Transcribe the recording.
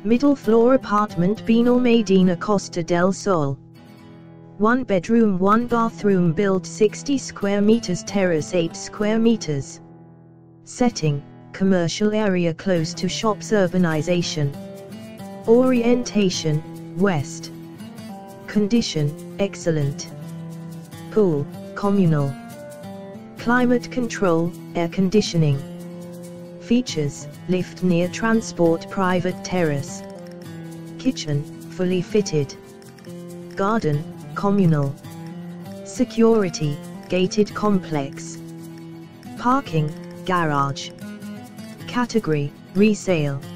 Middle floor apartment Bino Medina Costa del Sol. 1 bedroom 1 bathroom, built 60 square meters, terrace 8 square meters. Setting: commercial area close to shops, urbanization. Orientation: west. Condition: excellent. Pool: communal. Climate control, air conditioning. Features: lift near transport, private terrace. Kitchen: fully fitted. Garden: communal. Security: gated complex. Parking: garage. Category: resale.